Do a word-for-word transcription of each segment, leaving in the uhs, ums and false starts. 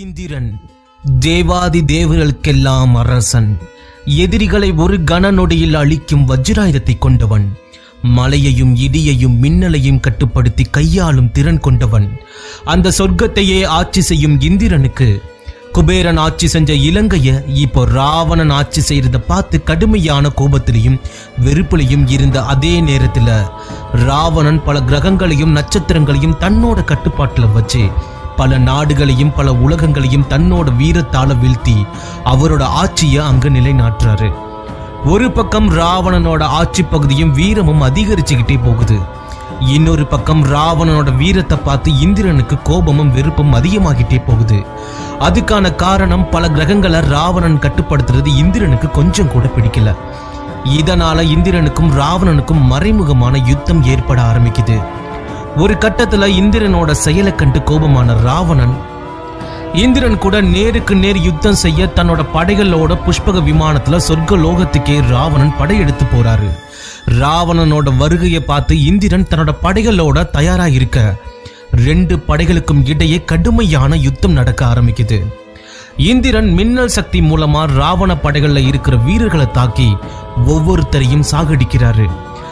இந்திரன் தேவாதி தேவர்களுக்கெல்லாம் அரசன், எதிரிகளை ஒரு கன நொடியில் அழிக்கும் வஜ்ராயுதத்தை கொண்டவன், மலையையும் இடியையும் மின்னலையும் கட்டுப்படுத்தி கையாளும் திறன் கொண்டவன். அந்த சொர்க்கத்தையே ஆட்சி செய்யும் இந்திரனுக்கு குபேரன் ஆட்சி செஞ்ச இலங்கைய இப்போ ராவணன் ஆட்சி செய்யறத பார்த்து கடுமையான கோபத்திலையும் வெறுப்பிலையும் இருந்த அதே நேரத்துல ராவணன் பல கிரகங்களையும் நட்சத்திரங்களையும் தன்னோட கட்டுப்பாட்டுல வச்சு பல நாடுகளையும் பல உலகங்களையும் தன்னோட வீரத்தால வீழ்த்தி அவரோட ஆட்சியை அங்கு நிலைநாட்டுறாரு. ஒரு பக்கம் ராவணனோட ஆட்சி பகுதியும் வீரமும் அதிகரிச்சுக்கிட்டே போகுது. இன்னொரு பக்கம் ராவணனோட வீரத்தை பார்த்து இந்திரனுக்கு கோபமும் வெறுப்பும் அதிகமாகிட்டே போகுது. அதுக்கான காரணம் பல கிரகங்களை ராவணன் கட்டுப்படுத்துறது இந்திரனுக்கு கொஞ்சம் கூட பிடிக்கல. இதனால இந்திரனுக்கும் ராவணனுக்கும் மறைமுகமான யுத்தம் ஏற்பட ஆரம்பிக்குது. ஒரு கட்டத்துல இந்திரனோட செயலை கண்டு கோபமான ராவணன் இந்திரன் கூட நேருக்கு நேர் யுத்தம் செய்ய தன்னோட படைகளோட புஷ்பக விமானத்துல சொர்க்க லோகத்துக்கே ராவணன் படையெடுத்து போறாரு. ராவணனோட வருகையை பார்த்து இந்திரன் தன்னோட படைகளோட தயாரா இருக்க ரெண்டு படைகளுக்கும் இடையே கடுமையான யுத்தம் நடக்க ஆரம்பிக்குது. இந்திரன் மின்னல் சக்தி மூலமா ராவண படைகள்ல இருக்கிற வீரர்களை தாக்கி ஒவ்வொருத்தரையும் சாகடிக்கிறாரு.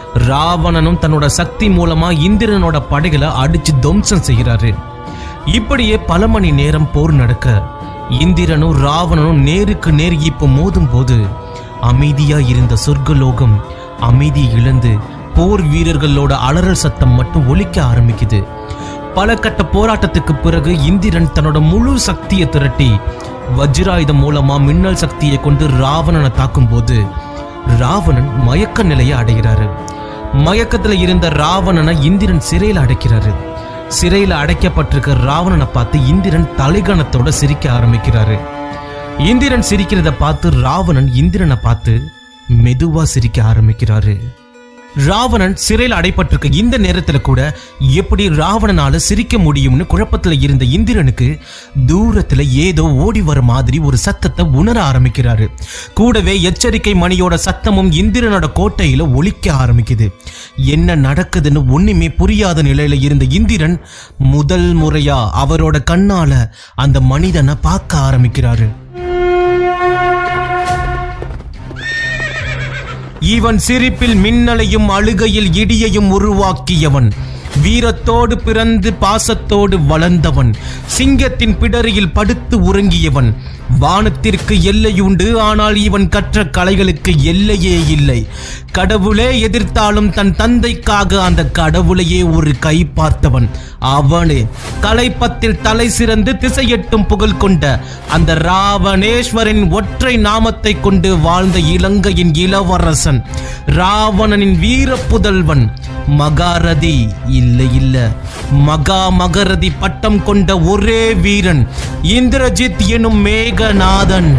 ராவணனும் தன்னோட சக்தி மூலமா இந்திரனோட படைகளை அடிச்சு துவம்சம் செய்கிறாரு. இப்படியே பல மணி நேரம் போர் நடக்க இந்திரனும் ராவணனும் நேருக்கு நேர் இப்போ மோதும் போது அமைதியா இருந்த சொர்க்கலோகம் அமைதி இழந்து போர் வீரர்களோட அலறல் சத்தம் மட்டும் ஒலிக்க ஆரம்பிக்குது. பல கட்ட போராட்டத்துக்கு பிறகு இந்திரன் தன்னோட முழு சக்தியை திரட்டி வஜ்ராயுதம் மூலமா மின்னல் சக்தியை கொண்டு ராவணனை தாக்கும் போது ராவணன் மயக்க நிலையை அடைகிறாரு. மயக்கத்துல இருந்த ராவணனை இந்திரன் சிறையில் அடைக்கிறாரு. சிறையில் அடைக்கப்பட்டிருக்க ராவணனை பார்த்து இந்திரன் தலைகணத்தோட சிரிக்க ஆரம்பிக்கிறாரு. இந்திரன் சிரிக்கிறத பார்த்து ராவணன் இந்திரனை பார்த்து மெதுவா சிரிக்க ஆரம்பிக்கிறாரு. ராவணன் சிறையில் அடைப்பட்டிருக்க இந்த நேரத்துல கூட எப்படி ராவணனால சிரிக்க முடியும்னு குழப்பத்துல இருந்த இந்திரனுக்கு தூரத்துல ஏதோ ஓடி வர மாதிரி ஒரு சத்தத்தை உணர ஆரம்பிக்கிறாரு. கூடவே எச்சரிக்கை மணியோட சத்தமும் இந்திரனோட கோட்டையில ஒலிக்க ஆரம்பிக்குது. என்ன நடக்குதுன்னு ஒண்ணுமே புரியாத நிலையில இருந்த இந்திரன் முதல் முறையா அவரோட கண்ணால அந்த மனிதனை பார்க்க ஆரம்பிக்கிறாரு. இவன் சிரிப்பில் மின்னலையும் அழுகையில் இடியையும் உருவாக்கியவன், வீரத்தோடு பிறந்து பாசத்தோடு வளர்ந்தவன், சிங்கத்தின் பிடரியில் படுத்து உறங்கியவன். வானத்திற்கு எல்லையுண்டு, ஆனால் இவன் கற்ற கலைகளுக்கு எல்லையே இல்லை. கடவுளே எதிர்த்தாலும் தன் தந்தைக்காக அந்த கடவுளையே ஒரு கை பார்த்தவன் அவனே. கலைப்பத்தில் தலை சிறந்து திசையெட்டும் புகழ் கொண்ட அந்த ராவணேஸ்வரின் ஒற்றை நாமத்தை கொண்டு வாழ்ந்த இலங்கையின் இளவரசன், ராவணனின் வீர புதல்வன், மகாரதி இல்லை இல்ல மகா மகரதி பட்டம் கொண்ட ஒரே வீரன் இந்திரஜித் எனும் மேகநாதன்.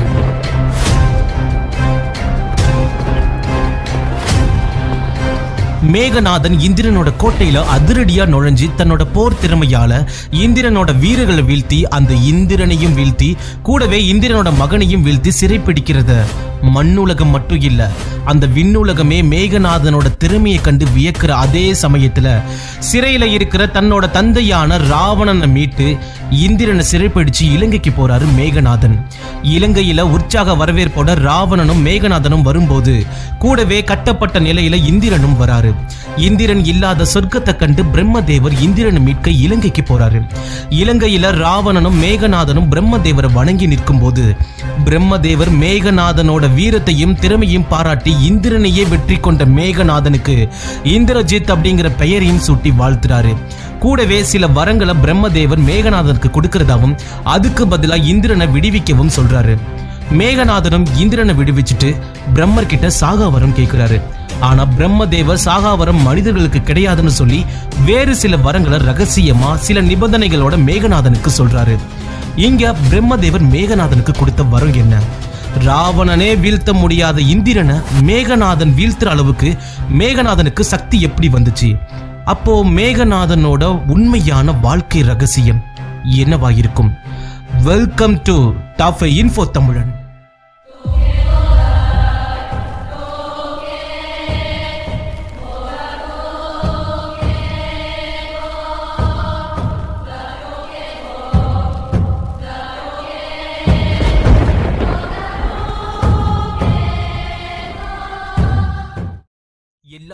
மேகநாதன் இந்திரனோட கோட்டையில அதிரடியா நுழைஞ்சு தன்னோட போர் திறமையால இந்திரனோட வீரர்களை வீழ்த்தி அந்த இந்திரனையும் வீழ்த்தி கூடவே இந்திரனோட மகனையும் வீழ்த்தி சிறைப்பிடிக்கிறத மண்ணுலகம் மட்டும் இல்ல அந்த விண்ணுலகமே மேகநாதனோட திறமையை கண்டு வியக்கிற அதே சமயத்துல சிறையில இருக்கிற தன்னோட தந்தையான ராவணனை மீட்டு இந்திரனை சிறைப்பிடிச்சு இலங்கைக்கு போறாரு மேகநாதன். இலங்கையில உற்சாக வரவேற்போட ராவணனும் மேகநாதனும் வரும்போது கூடவே கட்டப்பட்ட நிலையில இந்திரனும் வராரு. இந்திரன் இல்லாத சொர்க்கத்தை கண்டு பிரம்மதேவர் இந்திரனை மீட்க இலங்கைக்கு போறாரு. இலங்கையில ராவணனும் மேகநாதனும் பிரம்மதேவரை வணங்கி நிற்கும் போது பிரம்மதேவர் மேகநாதனோட வீரத்தையும் திறமையும் பாராட்டி இந்திரனையே வெற்றி கொண்ட மேகநாதனுக்கு இந்திரஜித் அப்படிங்கிற பெயரையும் சூட்டி வாழ்த்துறாரு. கூடவே சில வரங்களை பிரம்மதேவர் மேகநாதனுக்கு கொடுக்கிறதாவும் அதுக்கு பதிலாக இந்திரனை விடுவிக்கவும் சொல்றாரு. மேகநாதனும் இந்திரனை விடுவிச்சுட்டு பிரம்மர் கிட்ட சாகாவரம் கேட்கிறாரு. ஆனா பிரம்மதேவர் சாகாவரம் மனிதர்களுக்கு கிடையாதுன்னு சொல்லி வேறு சில வரங்களை ரகசியமா சில நிபந்தனைகளோட மேகநாதனுக்கு சொல்றாரு. இங்க பிரம்மதேவர் மேகநாதனுக்கு கொடுத்த வரம் என்ன? ராவணனே வீழ்த்த முடியாத இந்திரனை மேகநாதன் வீழ்த்துற அளவுக்கு மேகநாதனுக்கு சக்தி எப்படி வந்துச்சு? அப்போ மேகநாதனோட உண்மையான வாழ்க்கை ரகசியம் என்னவாயிருக்கும்? Welcome to top five info Tamilan.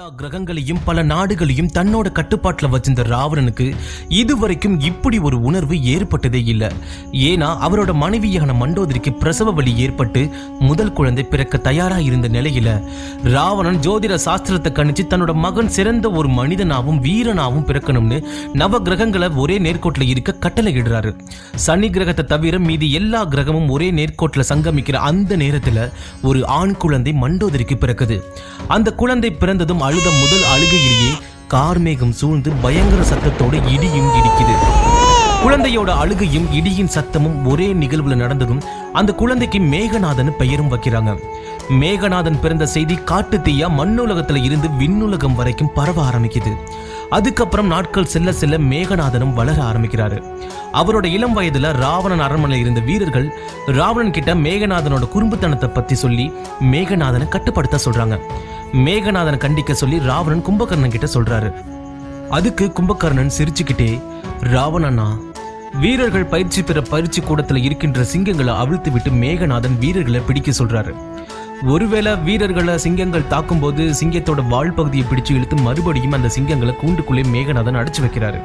கிரகங்களையும் பல நாடுகளையும் தன்னோட கட்டுப்பாட்டில் வச்சிருந்த ராவணனுக்கு இதுவரைக்கும் இப்படி ஒரு உணர்வு ஏற்பட்டதே இல்லை. ஏன்னா அவரோட மனைவியான மண்டோதரிக்கு பிரசவ வலி ஏற்பட்டு முதல் குழந்தை பிறக்க தயாரா இருந்த நிலையில ராவணன் ஜோதிட சாஸ்திரத்தை கணிச்சு தன்னோட மகன் சிறந்த ஒரு மனிதனாவும் வீரனாவும் பிறக்கணும்னு நவ கிரகங்களை ஒரே நேர்கோட்டில் இருக்க கட்டளை இடுறாரு. சனி கிரகத்தை தவிர மீதி எல்லா கிரகமும் ஒரே நேர்கோட்டில் சங்கமிக்கிற அந்த நேரத்தில் ஒரு ஆண் குழந்தை மண்டோதரிக்கு பிறக்குது. அந்த குழந்தை பிறந்ததும் அழுத முதல் அழுகையிலேயே கார்மேகம் சூழ்ந்து பயங்கர சத்தத்தோடு இடியும் இடிக்குது. குழந்தையோட அழுகையும் இடியின் சத்தமும் ஒரே நிகழ்வுல நடந்ததும் அந்த குழந்தைக்கு மேகநாதன் பெயரும் வைக்கிறாங்க. மேகநாதன் பிறந்த செய்தி காட்டு தீயா மண்ணுலகத்துல இருந்து விண்ணுலகம் வரைக்கும் பரவ ஆரம்பிக்குது. அதுக்கப்புறம் நாட்கள் செல்ல செல்ல மேகநாதனும் வளர ஆரம்பிக்கிறாரு. அவரோட இளம் வயதுல ராவணன் அரண்மனையில் இருந்த வீரர்கள் ராவணன் கிட்ட மேகநாதனோட குறும்புத்தனத்தை பத்தி சொல்லி மேகநாதனை கட்டுப்படுத்த சொல்றாங்க. மேகநாதனை கண்டிக்க சொல்லி ராவணன் கும்பகர்ணன் கிட்ட சொல்றாரு. அதுக்கு கும்பகர்ணன் சிரிச்சுக்கிட்டே, ராவணனா, வீரர்கள் பயிற்சி பெற பயிற்சி கூடத்துல இருக்கின்ற சிங்கங்களை அவிழ்த்து விட்டு மேகநாதன் வீரர்களை பிடிக்க சொல்றாரு. ஒருவேளை வீரர்களை சிங்கங்கள் தாக்கும் போது சிங்கத்தோட வால் பகுதியை பிடிச்சு இழுத்து மறுபடியும் அந்த சிங்கங்களை கூண்டுக்குள்ளே மேகநாதன் அடிச்சு வைக்கிறாரு.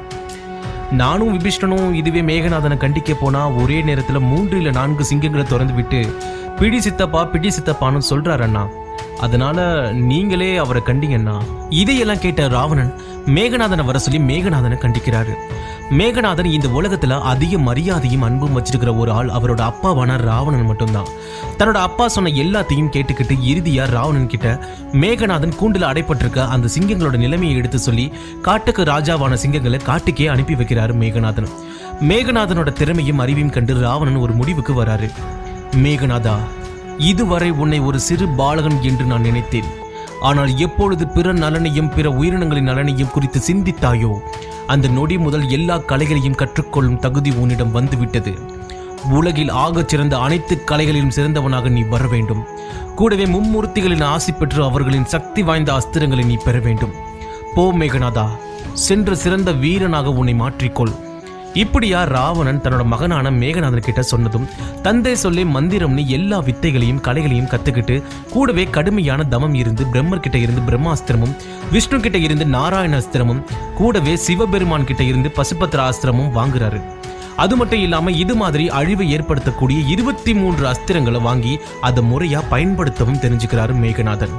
நானும் விபீஷ்ணனும் இதுவே மேகநாதனை கண்டிக்க போனா ஒரே நேரத்துல மூன்று இல்ல நான்கு சிங்கங்களை திறந்து விட்டு பிடி சித்தப்பா பிடி சித்தப்பான்னு சொல்றாரு அண்ணா. அதனால நீங்களே அவரை கண்டிங்கண்ணா. இதையெல்லாம் கேட்ட ராவணன் மேகநாதனை வர சொல்லி மேகநாதனை கண்டிக்கிறாரு. மேகநாதன் இந்த உலகத்துல அதிக மரியாதையும் அன்பும் வச்சிருக்கிற ஒரு ஆள் அவரோட அப்பாவான ராவணன் மட்டும்தான். தன்னோட அப்பா சொன்ன எல்லாத்தையும் கேட்டுக்கிட்டு இறுதியா ராவணன் கிட்ட மேகநாதன் கூண்டுல அடைப்பட்டிருக்க அந்த சிங்கங்களோட நிலைமையை எடுத்து சொல்லி காட்டுக்கு ராஜாவான சிங்கங்களை காட்டுக்கே அனுப்பி வைக்கிறாரு மேகநாதன். மேகநாதனோட திறமையும் அறிவையும் கண்டு ராவணன் ஒரு முடிவுக்கு வராரு. மேகநாதா, இதுவரை உன்னை ஒரு சிறு பாலகன் என்று நான் நினைத்தேன். ஆனால் எப்பொழுது பிற நலனையும் பிற உயிரினங்களின் நலனையும் குறித்து சிந்தித்தாயோ அந்த நொடி முதல் எல்லா கலைகளையும் கற்றுக்கொள்ளும் தகுதி உன்னிடம் வந்துவிட்டது. உலகில் ஆகச் சிறந்த அனைத்து கலைகளிலும் சிறந்தவனாக நீ வர வேண்டும். கூடவே மும்மூர்த்திகளின் ஆசி பெற்று அவர்களின் சக்தி வாய்ந்த அஸ்திரங்களை நீ பெற வேண்டும். போ மேகநாதா, சென்று சிறந்த வீரனாக உன்னை மாற்றிக்கொள். இப்படியா ராவணன் தன்னோட மகனான மேகநாதன் கிட்ட சொன்னதும் தந்தை சொல்லி மந்திரம்னு எல்லா வித்தைகளையும் கலைகளையும் கத்துக்கிட்டு கூடவே கடுமையான தமம் இருந்து பிரம்மர் கிட்ட இருந்து பிரம்மாஸ்திரமும் விஷ்ணு கிட்ட இருந்து நாராயணாஸ்திரமும் கூடவே சிவபெருமான் கிட்ட இருந்து பசுபத்திர ஆஸ்திரமும் வாங்குறாரு. அது மட்டும் இல்லாம இது மாதிரி அழிவை ஏற்படுத்தக்கூடிய இருபத்தி மூன்று அஸ்திரங்களை வாங்கி அதை முறையா பயன்படுத்தவும் தெரிஞ்சுக்கிறாரு மேகநாதன்.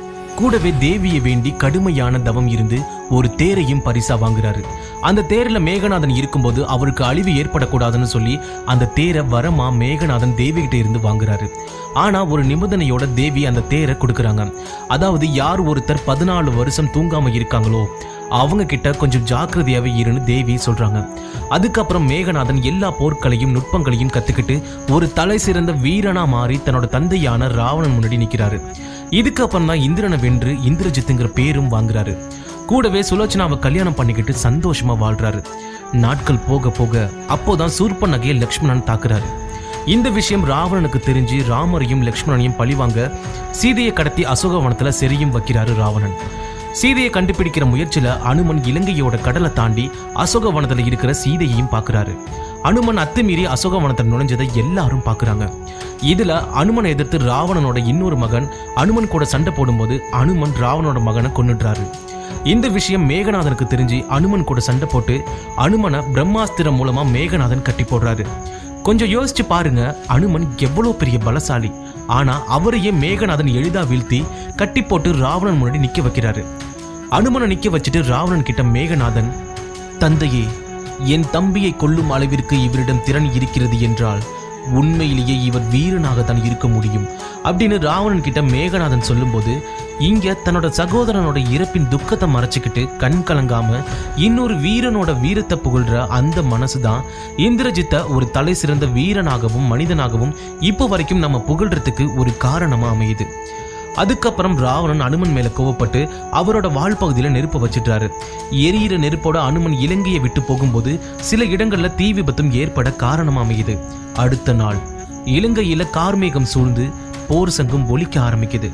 கூடவே தேவியை வேண்டி கடுமையான தவம் இருந்து ஒரு தேரையும் பரிசா வாங்குறாரு. அந்த தேரில் மேகநாதன் இருக்கும்போது அவருக்கு அழிவு ஏற்படக்கூடாதுன்னு சொல்லி அந்த தேரை வரமா மேகநாதன் தேவி கிட்ட இருந்து வாங்குறாரு. ஆனா ஒரு நிபந்தனையோட தேவி அந்த தேரை கொடுக்குறாங்க. அதாவது யார் ஒருத்தர் பதினாலு வருஷம் தூங்காம இருக்காங்களோ அவங்க கிட்ட கொஞ்சம் ஜாக்கிரதையாவே இருன்னு தேவி சொல்றாங்க. அதுக்கப்புறம் மேகநாதன் எல்லா போர்களையும் நுட்பங்களையும் கத்துக்கிட்டு ஒரு தலை சிறந்த வீரனா மாறி தன்னோட தந்தையான ராவணன் முன்னாடி நிற்கிறாரு. இதுக்கப்புறம் தான் இந்திரனை வென்று இந்திரஜித்துங்கிற பேரும் வாங்குறாரு. கூடவே சுலோச்சனாவை கல்யாணம் பண்ணிக்கிட்டு சந்தோஷமா வாழ்றாரு. நாட்கள் போக போக அப்போதான் சூர்பனகையை லக்ஷ்மணன் தாக்குறாரு. இந்த விஷயம் ராவணனுக்கு தெரிஞ்சு ராமரையும் லக்ஷ்மணனையும் பழிவாங்க சீதையை கடத்தி அசோகவனத்துல செரியும் வைக்கிறாரு ராவணன். சீதையை கண்டுபிடிக்கிற முயற்சியில அனுமன் இலங்கையோட கடலை தாண்டி அசோகவனத்துல இருக்கிற சீதையையும் பாக்குறாரு. அனுமன் அத்துமீறி அசோகவனத்தில் நுழைஞ்சதை எல்லாரும் பாக்குறாங்க. இதுல அனுமனை எதிர்த்து ராவணனோட இன்னொரு மகன் அனுமன் கூட சண்டை போடும்போது அனுமன் ராவணனோட மகனை கொன்னுடுறாரு. இந்த விஷயம் மேகநாதனுக்கு தெரிஞ்சு அனுமன் கூட சண்டை போட்டு அனுமனை பிரம்மாஸ்திரம் மூலமா மேகநாதன் கட்டி போடுறாரு. கொஞ்சம் யோசிச்சு பாருங்க, அனுமன் எவ்வளவு பெரிய பலசாலி. ஆனா அவரையே மேகநாதன் எளிதா வீழ்த்தி கட்டி போட்டு ராவணன் முன்னாடி நிக்க வைக்கிறாரு. அனுமனை நிக்க வச்சுட்டு ராவணன் கிட்ட மேகநாதன், தந்தையே, என் தம்பியை கொல்லும் அளவிற்கு இவரிடம் திறன் இருக்கிறது என்றால் உண்மையிலேயே இவர் வீரனாக தான் இருக்க முடியும் அப்படின்னு ராவணன் கிட்ட மேகநாதன் சொல்லும் போது இங்க தன்னோட சகோதரனோட இறப்பின் துக்கத்தை மறைச்சுக்கிட்டு கண் கலங்காம இன்னொரு வீரனோட வீரத்தை புகழ்ற அந்த மனசுதான் இந்திரஜித்தை ஒரு தலை சிறந்த வீரனாகவும் மனிதனாகவும் இப்போ வரைக்கும் நம்ம புகழ்றதுக்கு ஒரு காரணமா அமையுது. அதுக்கப்புறம் ராவணன் அனுமன் மேல கோவப்பட்டு அவரோட வால் பகுதியில நெருப்ப வச்சிட்டாரு. எரியிற நெருப்போட அனுமன் இலங்கையை விட்டு போகும்போது சில இடங்கள்ல தீ விபத்தும் ஏற்பட காரணமா அமையுது. அடுத்த நாள் இலங்கையில கார்மேகம் சூழ்ந்து போர் சங்கம் ஒலிக்க ஆரம்பிக்குது.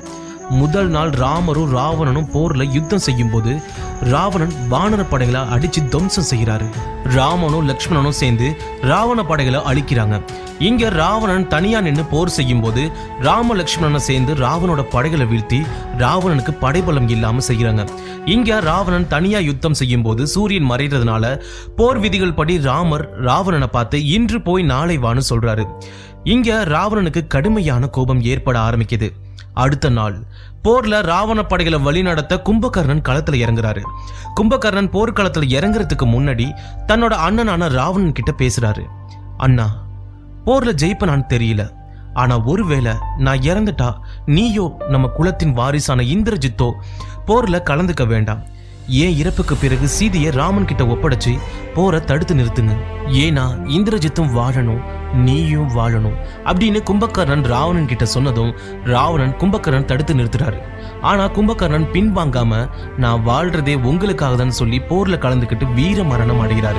முதல் நாள் ராமரும் ராவணனும் போர்ல யுத்தம் செய்யும் போது ராவணன் வானர படைகளை அடிச்சு துவம்சம் செய்கிறாரு. ராமனும் லக்ஷ்மணனும் சேர்ந்து ராவண படைகளை அழிக்கிறாங்க. இங்க ராவணன் தனியா நின்று போர் செய்யும் போது ராம லக்ஷ்மணனை சேர்ந்து ராவனோட படைகளை வீழ்த்தி ராவணனுக்கு படைபலம் இல்லாம செய்யறாங்க. இங்க ராவணன் தனியா யுத்தம் செய்யும் போது சூரியன் மறைறதுனால போர் விதிகள் படி ராமர் ராவணனை பார்த்து இன்று போய் நாளை வான்னு சொல்றாரு. இங்க ராவணனுக்கு கடுமையான கோபம் ஏற்பட ஆரம்பிக்குது. அடுத்த நாள் போர்ல ராவண படைகளை வழிநடத்த கும்பகர்ணன் களத்துல இறங்குறாரு. கும்பகர்ணன் போர்க்களத்துல இறங்குறதுக்கு முன்னாடி தன்னோட அண்ணனான ராவணன் கிட்ட பேசுறாரு. அண்ணா, போர்ல ஜெயிப்பனான்னு தெரியல, ஆனா ஒருவேளை நான் இறந்துட்டா நீயோ நம்ம குலத்தின் வாரிசான இந்திரஜித்தோ போர்ல கலந்துக்க வேண்டாம். ஏன் இறப்புக்கு பிறகு சீதையை ராமன் கிட்ட ஒப்படைச்சு போரை தடுத்து நிறுத்துங்க. ஏன்னா இந்திரஜித்தும் வாழணும், நீயும் வாழணும் அப்படின்னு கும்பகர்ணன் ராவணன் கிட்ட சொன்னதும் ராவணன் கும்பகர்ணன் தடுத்து நிறுத்துறாரு. ஆனா கும்பகர்ணன் பின்வாங்காம நான் வாழ்றதே உங்களுக்காக தான் சொல்லி போர்ல கலந்துக்கிட்டு வீர மரணம் அடைகிறாரு.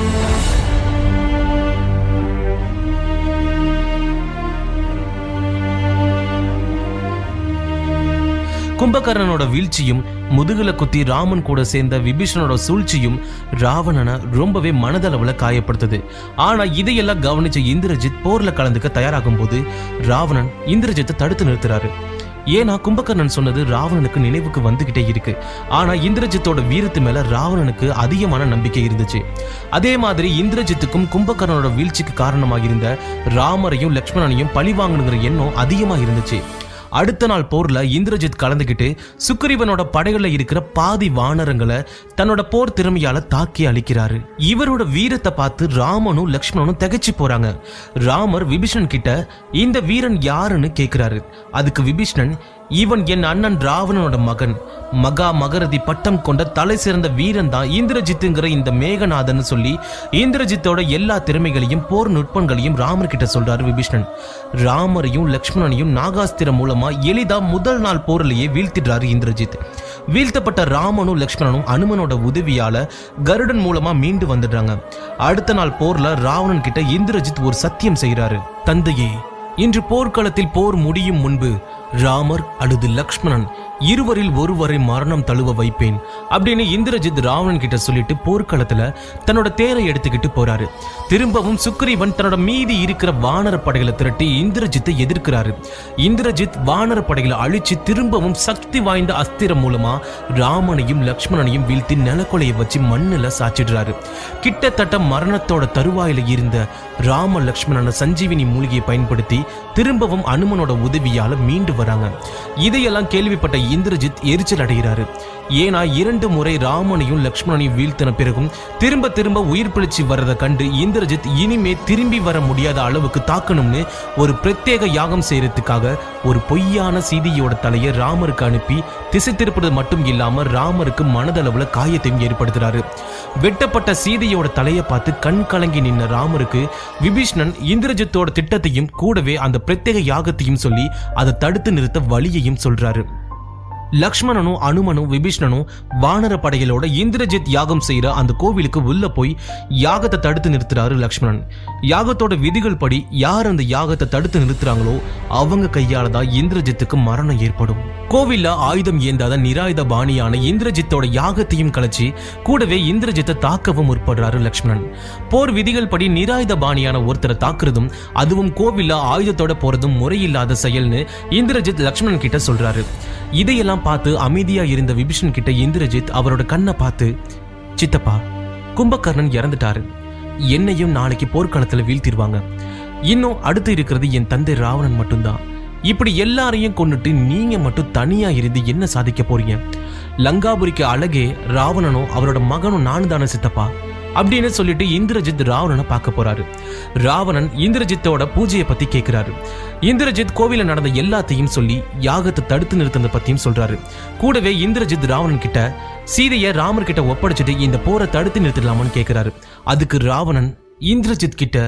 கும்பகர்ணனோட வீழ்ச்சியும் முதுகுல குத்தி ராமன் கூட சேர்ந்த விபீஷணனோட சூழ்ச்சியும் ராவணனை ரொம்பவே மனதளவுல காயப்படுத்துது. ஆனா இதையெல்லாம் கவனிச்ச இந்திரஜித் போர்ல கலந்துக்க தயாராகும் போது ராவணன் இந்திரஜித்தை தடுத்து நிறுத்துறாரு. ஏன்னா கும்பகர்ணன் சொன்னது ராவணனுக்கு நினைவுக்கு வந்துகிட்டே இருக்கு. ஆனா இந்திரஜித்தோட வீரத்து மேல ராவணனுக்கு அதிகமான நம்பிக்கை இருந்துச்சு. அதே மாதிரி இந்திரஜித்துக்கும் கும்பகர்ணனோட வீழ்ச்சிக்கு காரணமாக இருந்த ராமரையும் லக்ஷ்மணனையும் பழி வாங்கணுங்கிற எண்ணம் அதிகமா இருந்துச்சு. அடுத்த நாள் போர்ல இந்திரஜித் கலந்துகிட்டு சுக்ரீவனோட படைகள்ல இருக்கிற பாதி வானரங்களை தன்னோட போர் திறமையால தாக்கி அழிக்கிறாரு. இவரோட வீரத்தை பார்த்து ராமனும் லக்ஷ்மணனும் திகைச்சு போறாங்க. ராமர் விபீஷணன் கிட்ட இந்த வீரன் யாருன்னு கேக்குறாரு. அதுக்கு விபீஷணன், இவன் என் அண்ணன் ராவணனோட மகன், மகா மகரதி பட்டம் கொண்ட தலை சிறந்த வீரன் தான் இந்திரஜித்துங்கிற இந்த மேகநாதன் சொல்லி இந்திரஜித்தோட எல்லா திறமைகளையும் போர் நுட்பங்களையும் ராமர் கிட்ட சொல்றாரு விபீஷணன். ராமரையும் லக்ஷ்மணனையும் நாகாஸ்திரம் மூலமா எளிதா முதல் நாள் போரிலேயே வீழ்த்திடுறாரு இந்திரஜித். வீழ்த்தப்பட்ட ராமனும் லக்ஷ்மணனும் அனுமனோட உதவியால கருடன் மூலமா மீண்டு வந்துடுறாங்க. அடுத்த நாள் போர்ல ராவணன் கிட்ட இந்திரஜித் ஒரு சத்தியம் செய்யறாரு. தந்தையே, இன்று போர்க்களத்தில் போர் முடியும் முன்பு ராமர் அல்லது லக்ஷ்மணன் இருவரில் ஒருவரை மரணம் தழுவ வைப்பேன் அப்படின்னு இந்திரஜித் ராவணன் கிட்ட சொல்லிட்டு போர்க்களத்துல தன்னோட தேரை எடுத்துக்கிட்டு போறாரு. திரும்பவும் சுக்ரீவன் தன்னோட மீதி இருக்கிற வானர படைகளை திரட்டி இந்திரஜித்தை எதிர்க்கிறாரு. இந்திரஜித் வானர படைகளை அழிச்சு திரும்பவும் சக்தி வாய்ந்த அஸ்திரம் மூலமா ராமனையும் லக்ஷ்மணனையும் வீழ்த்தி நிலக்கொலையை வச்சு மண்ணுல சாச்சிடுறாரு. கிட்டத்தட்ட மரணத்தோட தருவாயில இருந்த ராம லக்ஷ்மணன சஞ்சீவினி மூலிகையை பயன்படுத்தி திரும்பவும் அனுமனோட உதவியால மீண்டு வராங்க. இதையெல்லாம் கேள்விப்பட்ட இந்திரஜித் எரிச்சல் அடைகிறாரு. ஏன்னா இரண்டு முறை ராமனையும் லக்ஷ்மணனையும் வீழ்த்தின பிறகும் திரும்ப திரும்ப உயிர் பிழைச்சி வர்றதை கண்டு இந்திரஜித் இனிமே திரும்பி வர முடியாத அளவுக்கு தாக்கணும்னு ஒரு பிரத்யேக யாகம் செய்யறதுக்காக ஒரு பொய்யான சீதையோட தலையை ராமருக்கு அனுப்பி திசை திருப்பது மட்டும் இல்லாம ராமருக்கு மனதளவுல காயத்தையும் ஏற்படுத்துறாரு. வெட்டப்பட்ட சீதையோட தலையை பார்த்து கண் கலங்கி நின்ன ராமருக்கு விபீஷணன் இந்திரஜித்தோட திட்டத்தையும் கூடவே அந்த பிரத்யேக யாகத்தையும் சொல்லி அதை தடுத்து நிறுத்த வழியையும் சொல்றாரு. லக்ஷ்மணனும் அனுமனும் விபீஷணனும் வானர படைகளோட இந்திரஜித் யாகம் செய்யற அந்த கோவிலுக்கு உள்ள போய் யாகத்தை தடுத்து நிறுத்துறாரு லக்ஷ்மணன். யாகத்தோட விதிகள் படி யார் அந்த யாகத்தை தடுத்து நிறுத்துறாங்களோ அவங்க கையால தான் இந்திரஜித்துக்கு மரணம் ஏற்படும். கோவில்ல ஆயுதம் ஏந்தாத நிராயுத பாணியான இந்திரஜித்தோட யாகத்தையும் கலைச்சி கூடவே இந்திரஜித்தை தாக்கவும் முற்படுறாரு லக்ஷ்மணன். போர் விதிகள் படி நிராயுத பாணியான ஒருத்தரை தாக்குறதும் அதுவும் கோவில்ல ஆயுதத்தோட போறதும் முறையில்லாத செயல்னு இந்திரஜித் லக்ஷ்மணன் கிட்ட சொல்றாரு. இதையெல்லாம் பார்த்து அமைதியா இருந்த விபீஷன் கிட்ட இந்திரஜித் அவரோட கண்ணை பார்த்து, சித்தப்பா, கும்பகர்ணன் இறந்துட்டாரு, என்னையும் நாளைக்கு போர்க்களத்துல வீழ்த்திடுவாங்க, இன்னும் அடுத்து இருக்கிறது என் தந்தை ராவணன் மட்டும்தான், இப்படி எல்லாரையும் கொண்டுட்டு நீங்க மட்டும் தனியா இருந்து என்ன சாதிக்க போறீங்க? லங்காபுரிக்கு அழகே ராவணனும் அவரோட மகனும் நானும் தானே சித்தப்பா அப்படின்னு சொல்லிட்டு இந்திரஜித் ராவணனை பார்க்க போறாரு. ராவணன் இந்திரஜித்தோட பூஜையை பத்தி கேட்கிறாரு. இந்திரஜித் கோவில நடந்த எல்லாத்தையும் சொல்லி யாகத்தை தடுத்து நிறுத்தத பத்தியும் சொல்றாரு. கூடவே இந்திரஜித் ராவணன் கிட்ட சீதையை ராமர் கிட்ட ஒப்படைச்சிட்டு இந்த போரை தடுத்து நிறுத்தலாமான்னு கேட்கிறாரு. அதுக்கு ராவணன் இந்திரஜித் கிட்ட,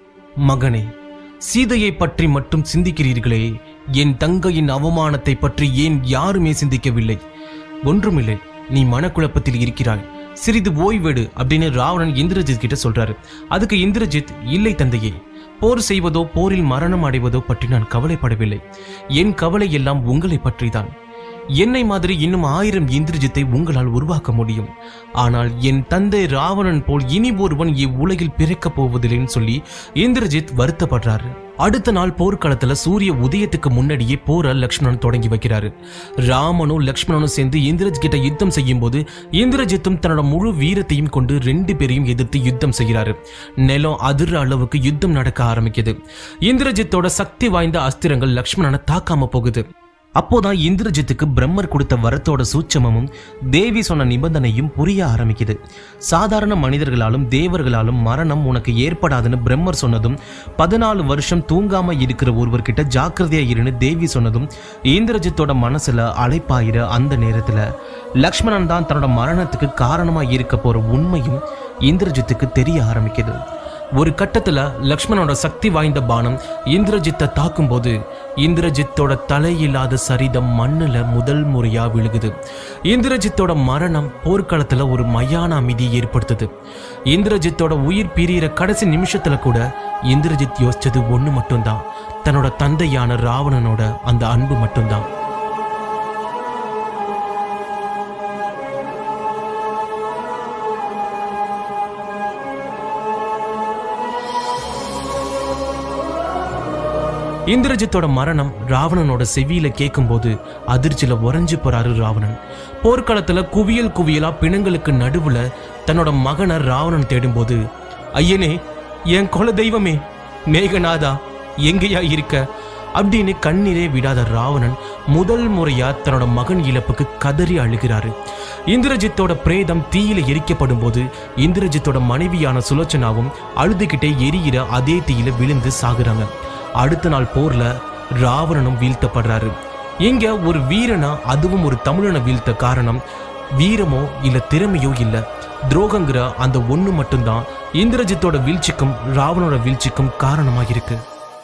மகனே, சீதையை பற்றி மட்டும் சிந்திக்கிறீர்களே, என் தங்கையின் அவமானத்தை பற்றி ஏன் யாருமே சிந்திக்கவில்லை? ஒன்றுமில்லை, நீ மனக்குழப்பத்தில் இருக்கிறாய், சிறிது ஓய்வெடு அப்படின்னு ராவணன் இந்திரஜித் கிட்ட சொல்றாரு. அதுக்கு இந்திரஜித், இல்லை தந்தையே, போர் செய்வதோ போரில் மரணம் அடைவதோ பற்றி நான் கவலைப்படவில்லை. என் கவலை எல்லாம் உங்களை பற்றிதான். என்னை மாதிரி இன்னும் ஆயிரம் இந்திரஜித்தை உங்களால் உருவாக்க முடியும். ஆனால் என் தந்தை ராவணன் போல் இனி ஒருவன் இவ்வுலகில் பிறக்கப் போவதில்லைன்னு சொல்லி இந்திரஜித் வருத்தப்படுறாரு. அடுத்த நாள் போர்க்களத்துல சூரிய உதயத்துக்கு முன்னாடியே போரை லக்ஷ்மணன் தொடங்கி வைக்கிறாரு. ராமனும் லக்ஷ்மணனும் சேர்ந்து இந்திரஜித் கிட்ட யுத்தம் செய்யும் போது இந்திரஜித்தும் தன்னோட முழு வீரத்தையும் கொண்டு ரெண்டு பேரையும் எதிர்த்து யுத்தம் செய்கிறாரு. நிலம் அதிர்ற அளவுக்கு யுத்தம் நடக்க ஆரம்பிக்குது. இந்திரஜித்தோட சக்தி வாய்ந்த அஸ்திரங்கள் லக்ஷ்மணனை தாக்காம போகுது. அப்போதான் இந்திரஜித்துக்கு பிரம்மர் கொடுத்த வரத்தோட சூட்சமமும் தேவி சொன்ன நிபந்தனையும் புரிய ஆரம்பிக்குது. சாதாரண மனிதர்களாலும் தேவர்களாலும் மரணம் உனக்கு ஏற்படாதுன்னு பிரம்மர் சொன்னதும், பதினாலு வருஷம் தூங்காம இருக்கிற ஒருவர்கிட்ட ஜாக்கிரதையா இருன்னு தேவி சொன்னதும் இந்திரஜித்தோட மனசுல அலைப்பாயிர அந்த நேரத்துல லக்ஷ்மணன் தான் தன்னோட மரணத்துக்கு காரணமா இருக்க போற உண்மையும் இந்திரஜித்துக்கு தெரிய ஆரம்பிக்குது. ஒரு கட்டத்துல லக்ஷ்மணோட சக்தி வாய்ந்த பானம் இந்திரஜித்தை தாக்கும் போது இந்திரஜித்தோட தலையில்லாத சரிதம் மண்ணுல முதல் முறையா விழுகுது. இந்திரஜித்தோட மரணம் போர்க்களத்துல ஒரு மயான அமைதி ஏற்படுத்துது. இந்திரஜித்தோட உயிர் பிரியிற கடைசி நிமிஷத்துல கூட இந்திரஜித் யோசிச்சது ஒண்ணு மட்டும்தான், தன்னோட தந்தையான ராவணனோட அந்த அன்பு மட்டும்தான். இந்திரஜித்தோட மரணம் ராவணனோட செவியில கேட்கும் போது அதிர்ச்சியில உறைஞ்சு போறாரு ராவணன். போர்க்களத்துல குவியல் குவியலா பிணங்களுக்கு நடுவுல தன்னோட மகனை ராவணன் தேடும் போது, ஐயனே, என் குல தெய்வமே, மேகநாதா, எங்கேயா இருக்க அப்படின்னு கண்ணீரே விடாத ராவணன் முதல் முறையா தன்னோட மகன் இழப்புக்கு கதறி அழுகிறாரு. இந்திரஜித்தோட பிரேதம் தீயில எரிக்கப்படும் போது இந்திரஜித்தோட மனைவியான சுலோச்சனாவும் அழுதுகிட்டே எரியிற அதே தீயில விழுந்து சாகுறாங்க. அடுத்த நாள் போர்ல ராவணனும் வீழ்த்தப்படுறாரு. இங்க ஒரு வீரனா, அதுவும் ஒரு தமிழனை வீழ்த்த காரணம் வீரமோ இல்ல திறமையோ இல்ல, துரோகங்கிற அந்த ஒண்ணு மட்டும்தான் இந்திரஜித்தோட வீழ்ச்சிக்கும் ராவணோட வீழ்ச்சிக்கும் காரணமா இருக்கு.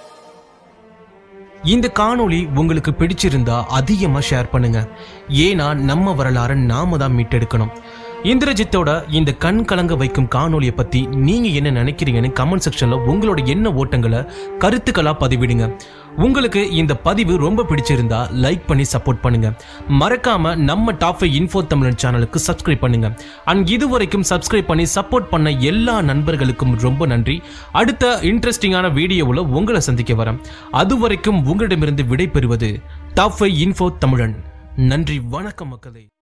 இந்த காணொளி உங்களுக்கு பிடிச்சிருந்தா அதிகமா ஷேர் பண்ணுங்க. ஏன்னா நம்ம வரலாறு நாம தான் மீட்டெடுக்கணும். இந்திரஜித்தோட இந்த கண் கலங்க வைக்கும் காணொலியை பத்தி நீங்க என்ன நினைக்கிறீங்கன்னு கமெண்ட் செக்ஷன்ல உங்களோட என்ன ஓட்டங்களை கருத்துக்களா பதிவிடுங்க. உங்களுக்கு இந்த பதிவு ரொம்ப பிடிச்சிருந்தா லைக் பண்ணி சப்போர்ட் பண்ணுங்க. மறக்காம நம்ம டாப் ஃபைவ் இன்ஃபோ தமிழன் சேனலுக்கு சப்ஸ்கிரைப் பண்ணுங்க. அண்ட் இதுவரைக்கும் சப்ஸ்கிரைப் பண்ணி சப்போர்ட் பண்ண எல்லா நண்பர்களுக்கும் ரொம்ப நன்றி. அடுத்த இன்ட்ரெஸ்டிங்கான வீடியோவில் உங்களை சந்திக்க வரேன். அதுவரைக்கும் உங்களிடமிருந்து விடை பெறுவது டாப் ஃபைவ் இன்ஃபோ தமிழன். நன்றி, வணக்கம் மக்களே.